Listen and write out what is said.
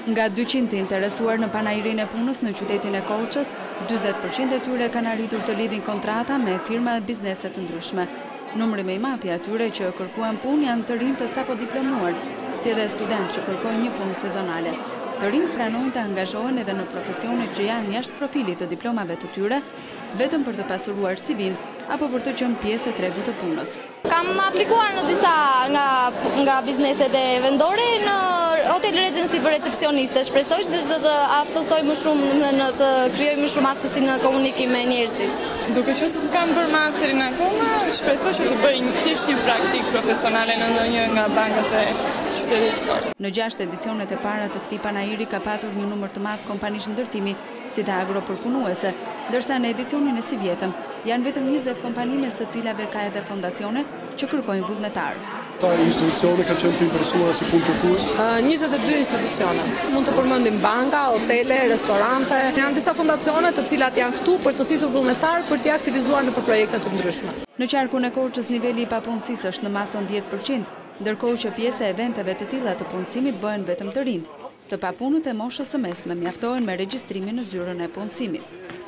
Nga 200 të interesuar në panajrinë e punës në qytetin e Korçës, 40% e tyre kanë arritur të lidhin kontrata me firma e bizneset të ndryshme. Numri më i madh i atyre që kërkuan punë janë të rinj të sapo diplomuar, si edhe studentë që kërkojnë një punë sezonale. Të rinjt pranojnë të angazhohen edhe në profesionet që janë jashtë profilit të diplomave të tyre, vetëm për të pasuruar CV-n apo për të qenë pjesë e tregut të punës. Kam aplikuar në disa nga bizneset e vendore në Hotel Regency për recepcioniste. Shpresoj që të aftësoj më shumë në të krijoj më shumë aftësi në komunikim me njerëzit. Duke qenë se s'kam bërë masterin akoma, shpresoj që të bëj thjesht një praktikë profesionale në ndonjë nga bankët e qytetit të Korçës. Në 6 edicionet e para të këtij panajiri ka patur një numër të madh kompanish ndërtimi, si të agropërpunuese, ndërsa në edicionin e sivjetëm janë vetëm 20 kompani mes të cilave ka edhe fondacione që kërkojnë vullnetar. Institucione kanë qenë të interesuara si punë kërkues? 22 institucione. Mund të përmendim banka, hotele, restorante. Janë disa fondacione të cilat janë këtu për të thithur vullnetar për t'i aktivizuar në projekte të ndryshme. Në qarkun e Korçës niveli i papunësisë është në masën 10%, ndërkohë që pjesa e eventeve të tilla të punësimit bëhen vetëm të rinjt. Të papunët e moshës së mesme mjaftohen me regjistrimin në zyrën e punësimit.